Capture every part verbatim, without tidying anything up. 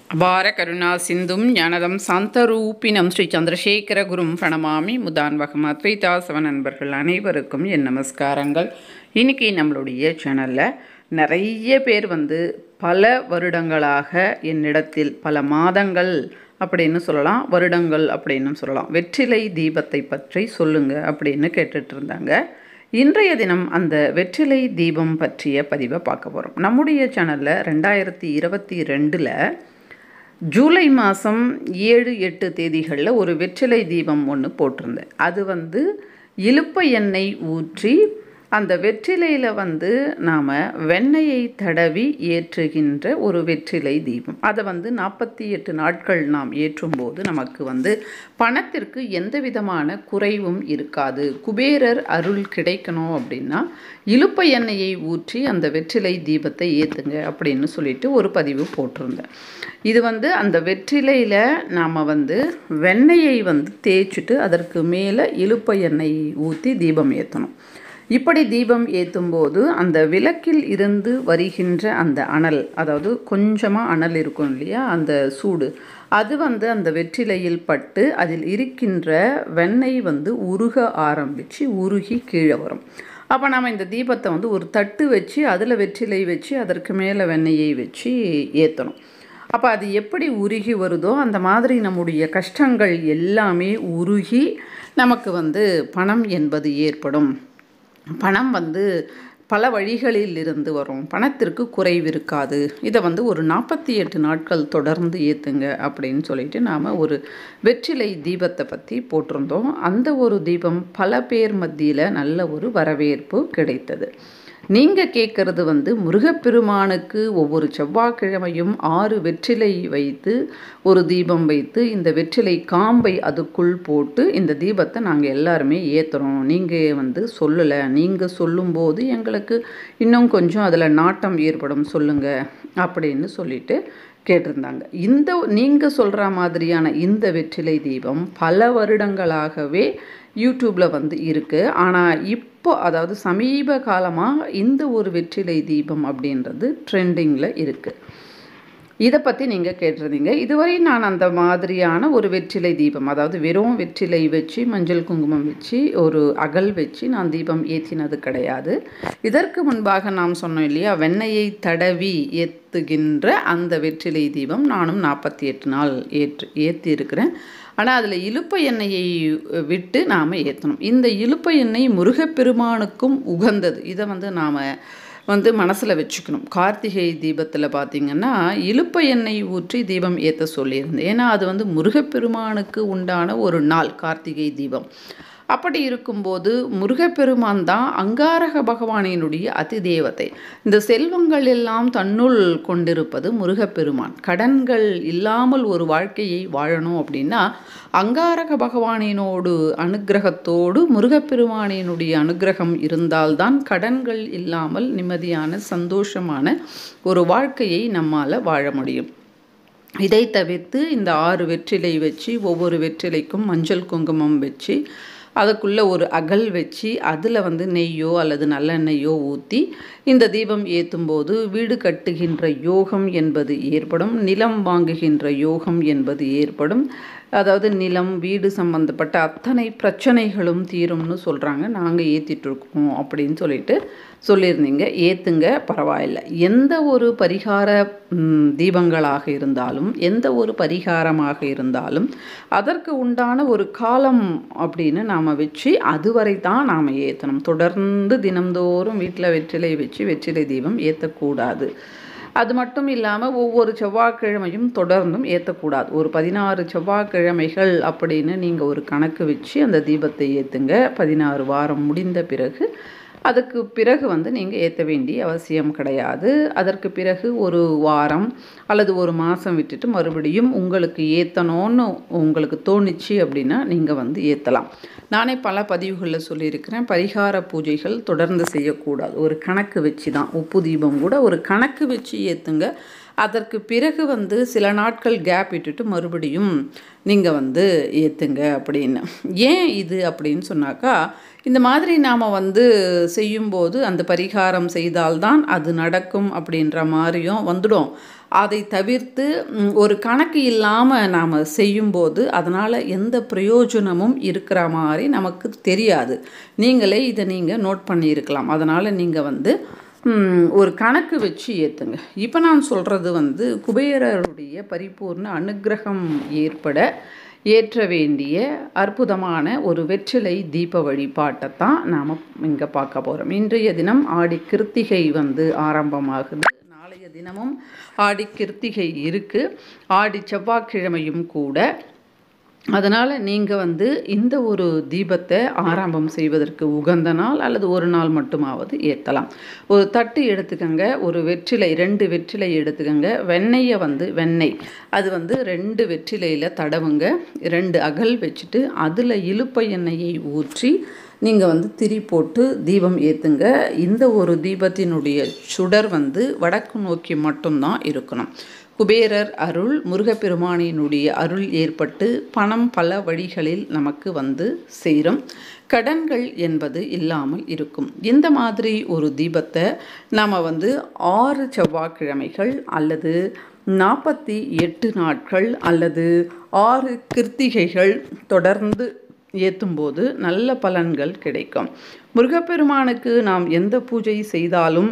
அபார கருணா சிந்தும் ஞானதம் சாந்தரூபினம் ஸ்ரீ சந்திரசேகர குரும் பிரணமாமி முதான்வகம் அத்வைதாசவ நண்பர்கள் அனைவருக்கும் என் நமஸ்காரங்கள். இன்றைக்கி நம்மளுடைய சேனலில் நிறைய பேர் வந்து பல வருடங்களாக என்னிடத்தில் பல மாதங்கள் அப்படின்னு சொல்லலாம், வருடங்கள் அப்படின்னு சொல்லலாம், வெற்றிலை தீபத்தை பற்றி சொல்லுங்கள் அப்படின்னு கேட்டுட்டு இருந்தாங்க. இன்றைய தினம் அந்த வெற்றிலை தீபம் பற்றிய பதிவை பார்க்க போகிறோம். நம்முடைய சேனலில் ரெண்டாயிரத்தி இருபத்தி ரெண்டில் ஜூலை மாதம் ஏழு எட்டு தேதிகளில் ஒரு வெற்றிலை தீபம் ஒன்று போட்டிருந்தேன். அது வந்து இலுப்பை எண்ணெய் ஊற்றி அந்த வெற்றிலையில் வந்து நாம் வெண்ணெயை தடவி ஏற்றுகின்ற ஒரு வெற்றிலை தீபம். அதை வந்து நாற்பத்தி எட்டு நாட்கள் நாம் ஏற்றும்போது நமக்கு வந்து பணத்திற்கு எந்த விதமான குறைவும் இருக்காது. குபேரர் அருள் கிடைக்கணும் அப்படின்னா இலுப்பை எண்ணெயை ஊற்றி அந்த வெற்றிலை தீபத்தை ஏற்றுங்க அப்படின்னு சொல்லிட்டு ஒரு பதிவு போட்டிருந்தேன். இது வந்து அந்த வெற்றிலையில் நாம் வந்து வெண்ணெயை வந்து தேய்ச்சிட்டு அதற்கு மேலே இலுப்பை எண்ணெயை ஊற்றி தீபம் ஏற்றணும். இப்படி தீபம் ஏற்றும்போது அந்த விளக்கில் இருந்து வருகின்ற அந்த அனல், அதாவது கொஞ்சமாக அனல் இருக்கும் இல்லையா, அந்த சூடு, அது வந்து அந்த வெற்றிலையில் பட்டு அதில் இருக்கின்ற வெண்ணெய் வந்து உருக ஆரம்பித்து உருகி கீழே வரும். அப்போ நாம் இந்த தீபத்தை வந்து ஒரு தட்டு வச்சு அதில் வெற்றிலை வச்சு அதற்கு மேலே வெண்ணெயை வச்சு ஏற்றணும். அப்போ அது எப்படி உருகி வருதோ அந்த மாதிரி நம்முடைய கஷ்டங்கள் எல்லாமே உருகி நமக்கு வந்து பணம் என்பது ஏற்படும். பணம் வந்து பல வழிகளில் இருந்து வரும், பணத்திற்கு குறைவு இருக்காது. இதை வந்து ஒரு நாற்பத்தி எட்டு நாட்கள் தொடர்ந்து ஏற்றுங்க அப்படின்னு சொல்லிட்டு நாம் ஒரு வெற்றிலை தீபத்தை பற்றி போட்டிருந்தோம். அந்த ஒரு தீபம் பல பேர் மத்தியில் நல்ல ஒரு வரவேற்பு கிடைத்தது. நீங்கள் கேட்குறது வந்து முருகப்பெருமானுக்கு ஒவ்வொரு செவ்வாய்க்கிழமையும் ஆறு வெற்றிலை வைத்து ஒரு தீபம் வைத்து இந்த வெற்றிலை காம்பை அதுக்குள் போட்டு இந்த தீபத்தை நாங்கள் எல்லாருமே ஏற்றுறோம், நீங்கள் வந்து சொல்லலை, நீங்கள் சொல்லும்போது எங்களுக்கு இன்னும் கொஞ்சம் அதில் நாட்டம் ஏற்படும், சொல்லுங்கள் அப்படின்னு சொல்லிட்டு கேட்டிருந்தாங்க. இந்த நீங்கள் சொல்கிற மாதிரியான இந்த வெற்றிலை தீபம் பல வருடங்களாகவே யூடியூப்பில் வந்து இருக்குது. ஆனால் இப்போ அதாவது சமீப காலமாக இந்த ஒரு வெற்றிலை தீபம் அப்படின்றது ட்ரெண்டிங்கில் இருக்குது. இதை பற்றி நீங்கள் கேட்டிருந்தீங்க. இதுவரை நான் அந்த மாதிரியான ஒரு வெற்றிலை தீபம், அதாவது வெறும் வெற்றிலை வச்சு மஞ்சள் குங்குமம் வச்சு ஒரு அகல் வச்சு நான் தீபம் ஏற்றினது கிடையாது. இதற்கு முன்பாக நாம் சொன்னோம் இல்லையா, வெண்ணெயை தடவி ஏற்றுகின்ற அந்த வெற்றிலை தீபம் நானும் நாற்பத்தி எட்டு நாள் ஏற்று ஏற்றி இருக்கிறேன். ஆனால் அதில் இலுப்பை எண்ணெயை விட்டு நாம் ஏற்றணும். இந்த இலுப்பை எண்ணெய் முருகப்பெருமானுக்கும் உகந்தது. இதை வந்து நாம் வந்து மனசில் வச்சுக்கணும். கார்த்திகை தீபத்தில் பார்த்திங்கன்னா இலுப்பை எண்ணெய் ஊற்றி தீபம் ஏற்ற சொல்லியிருந்தேன். ஏன்னா அது வந்து முருகப்பெருமானுக்கு உண்டான ஒரு நாள் கார்த்திகை தீபம். அப்படி இருக்கும்போது முருகப்பெருமான் தான் அங்காரக பகவானினுடைய அதிதேவதை. இந்த செல்வங்கள் எல்லாம் தன்னுள் கொண்டிருப்பது முருகப்பெருமான். கடன்கள் இல்லாமல் ஒரு வாழ்க்கையை வாழணும் அப்படின்னா அங்காரக பகவானினோடு அனுகிரகத்தோடு முருகப்பெருமானினுடைய அனுகிரகம் இருந்தால்தான் கடன்கள் இல்லாமல் நிம்மதியான சந்தோஷமான ஒரு வாழ்க்கையை நம்மால் வாழ முடியும். இதை தவிர்த்து இந்த ஆறு வெற்றிலை வச்சு ஒவ்வொரு வெற்றிலைக்கும் மஞ்சள் குங்குமம் வச்சு அதுக்குள்ளே ஒரு அகல் வச்சு அதில் வந்து நெய்யோ அல்லது நல்லெண்ணெய்யோ ஊற்றி இந்த தீபம் ஏற்றும்போது வீடு கட்டுகின்ற யோகம் என்பது ஏற்படும், நிலம் வாங்குகின்ற யோகம் என்பது ஏற்படும். அதாவது நிலம் வீடு சம்பந்தப்பட்ட அத்தனை பிரச்சனைகளும் தீரும்னு சொல்கிறாங்க. நாங்கள் ஏற்றிட்டுருக்கோம் அப்படின்னு சொல்லிட்டு சொல்லியிருந்தீங்க. ஏற்றுங்க, பரவாயில்லை. எந்த ஒரு பரிகார தீபங்களாக இருந்தாலும் எந்த ஒரு பரிகாரமாக இருந்தாலும் அதற்கு உண்டான ஒரு காலம் அப்படின்னு நாம் வச்சு அதுவரை தான் நாம் ஏற்றணும். தொடர்ந்து தினந்தோறும் வீட்டில் வெற்றிலை வச்சு வெற்றிலை தீபம் ஏற்றக்கூடாது. அது மட்டும் இல்லாமல் ஒவ்வொரு செவ்வாய்க்கிழமையும் தொடர்ந்தும் ஏற்றக்கூடாது. ஒரு பதினாறு செவ்வாய்க்கிழமைகள் அப்படின்னு நீங்கள் ஒரு கணக்கு வச்சு அந்த தீபத்தை ஏற்றுங்க. பதினாறு வாரம் முடிந்த பிறகு அதுக்கு பிறகு வந்து நீங்கள் ஏற்ற வேண்டிய அவசியம் கிடையாது. அதற்கு பிறகு ஒரு வாரம் அல்லது ஒரு மாதம் விட்டுட்டு மறுபடியும் உங்களுக்கு ஏற்றணும்னு உங்களுக்கு தோணுச்சு அப்படின்னா நீங்கள் வந்து ஏற்றலாம். நானே பல பதிவுகளில் சொல்லியிருக்கிறேன், பரிகார பூஜைகள் தொடர்ந்து செய்யக்கூடாது. ஒரு கணக்கு வச்சு தான், உப்பு தீபம் கூட ஒரு கணக்கு வச்சு ஏற்றுங்க. அதற்கு பிறகு வந்து சில நாட்கள் கேப் விட்டுட்டு மறுபடியும் நீங்கள் வந்து ஏற்றுங்க அப்படின்னு. ஏன் இது அப்படின்னு சொன்னாக்கா, இந்த மாதிரி நாம் வந்து செய்யும்போது அந்த பரிகாரம் செய்தால்தான் அது நடக்கும் அப்படின்ற மாதிரியும் வந்துடும். அதை தவிர்த்து ஒரு கணக்கு இல்லாமல் நாம் செய்யும்போது அதனால் எந்த பிரயோஜனமும் இருக்கிற மாதிரி நமக்கு தெரியாது. நீங்களே இதை நீங்கள் நோட் பண்ணியிருக்கலாம். அதனால் நீங்கள் வந்து ஒரு கணக்கு வச்சு ஏற்றுங்க. இப்போ நான் சொல்கிறது வந்து குபேரருடைய பரிபூர்ண அனுக்கிரகம் ஏற்பட ஏற்ற வேண்டிய அற்புதமான ஒரு வெற்றிலை தீப வழிபாட்டை தான் நாம் இங்கே பார்க்க போகிறோம். இன்றைய தினம் ஆடி கிருத்திகை வந்து ஆரம்பமாகுது. நாளைய தினமும் ஆடி கிருத்திகை இருக்குது. ஆடி செவ்வாய்க்கிழமையும் கூட. அதனால் நீங்கள் வந்து இந்த ஒரு தீபத்தை ஆரம்பம் செய்வதற்கு உகந்த நாள் அல்லது ஒரு நாள் மட்டுமாவது ஏற்றலாம். ஒரு தட்டு எடுத்துக்கங்க, ஒரு வெற்றிலை ரெண்டு வெற்றிலை எடுத்துக்கங்க. வெண்ணெயை வந்து வெண்ணெய் அது வந்து ரெண்டு வெற்றிலையில் தடவுங்க. ரெண்டு அகல் வச்சுட்டு அதில் இலுப்பை எண்ணெயை ஊற்றி நீங்கள் வந்து திரி போட்டு தீபம் ஏற்றுங்க. இந்த ஒரு தீபத்தினுடைய சுடர் வந்து வடக்கு நோக்கி மட்டும்தான் இருக்கணும். குபேரர் அருள், முருகப்பெருமானினுடைய அருள் ஏற்பட்டு பணம் பல வழிகளில் நமக்கு வந்து சேரும். கடன்கள் என்பது இல்லாமல் இருக்கும். இந்த மாதிரி ஒரு தீபத்தை நாம் வந்து ஆறு செவ்வாய்க்கிழமைகள் அல்லது நாற்பத்தி எட்டு நாட்கள் அல்லது ஆறு கிருத்திகைகள் தொடர்ந்து ஏற்றும்போது நல்ல பலன்கள் கிடைக்கும். முருகப்பெருமானுக்கு நாம் எந்த பூஜை செய்தாலும்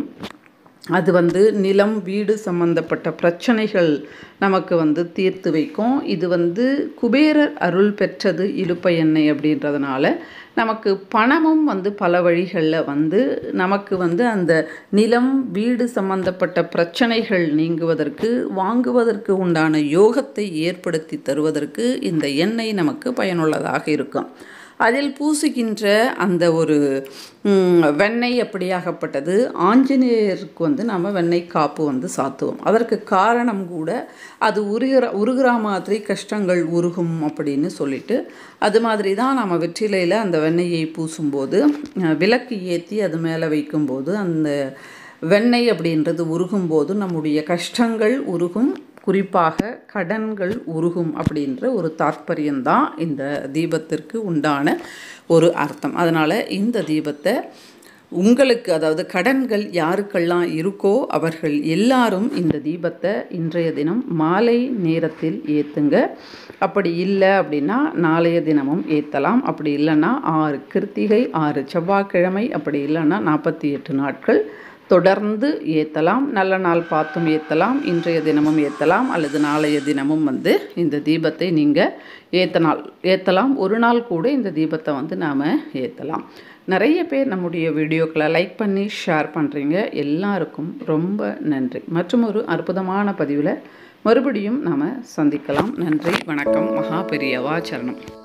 அது வந்து நிலம் வீடு சம்பந்தப்பட்ட பிரச்சனைகள் நமக்கு வந்து தீர்த்து வைக்கும். இது வந்து குபேரர் அருள் பெற்றது இலுப்பை எண்ணெய் அப்படின்றதுனால நமக்கு பணமும் வந்து பல வழிகளில் வந்து நமக்கு வந்து அந்த நிலம் வீடு சம்பந்தப்பட்ட பிரச்சனைகள் நீங்குவதற்கு, வாங்குவதற்கு உண்டான யோகத்தை ஏற்படுத்தி தருவதற்கு இந்த எண்ணெய் நமக்கு பயனுள்ளதாக இருக்கும். அதில் பூசுகின்ற அந்த ஒரு வெண்ணெய் அப்படியாகப்பட்டது ஆஞ்சநேயருக்கு வந்து நம்ம வெண்ணெய் காப்பு வந்து சாத்துவோம். அதற்கு காரணம் கூட அது உருகிற உருகிற மாதிரி கஷ்டங்கள் உருகும் அப்படின்னு சொல்லிட்டு, அது மாதிரி தான் நம்ம வெற்றிலையில் அந்த வெண்ணெயை பூசும்போது விளக்கு ஏற்றி அது மேலே வைக்கும்போது அந்த வெண்ணெய் அப்படின்றது உருகும்போது நம்முடைய கஷ்டங்கள் உருகும், குறிப்பாக கடன்கள் உருகும் அப்படின்ற ஒரு தாற்பயம்தான் இந்த தீபத்திற்கு உண்டான ஒரு அர்த்தம். அதனால் இந்த தீபத்தை உங்களுக்கு, அதாவது கடன்கள் யாருக்கெல்லாம் இருக்கோ அவர்கள் எல்லாரும் இந்த தீபத்தை இன்றைய தினம் மாலை நேரத்தில் ஏற்றுங்க. அப்படி இல்லை அப்படின்னா நாளைய தினமும் ஏற்றலாம். அப்படி இல்லைன்னா ஆறு கிருத்திகை, ஆறு செவ்வாய்க்கிழமை, அப்படி இல்லைன்னா நாற்பத்தி எட்டு நாட்கள் தொடர்ந்து ஏற்றலாம். நல்ல நாள் பார்த்தும் ஏற்றலாம், இன்றைய தினமும் ஏற்றலாம், அல்லது நாளைய தினமும் வந்து இந்த தீபத்தை நீங்கள் ஏற்றனால் ஏற்றலாம். ஒரு நாள் கூட இந்த தீபத்தை வந்து நாம் ஏற்றலாம். நிறைய பேர் நம்முடைய வீடியோக்களை லைக் பண்ணி ஷேர் பண்ணுறீங்க. எல்லாருக்கும் ரொம்ப நன்றி. மற்றும் ஒரு அற்புதமான பதிவில் மறுபடியும் நாம் சந்திக்கலாம். நன்றி, வணக்கம். மகா பெரியவா சரணம்.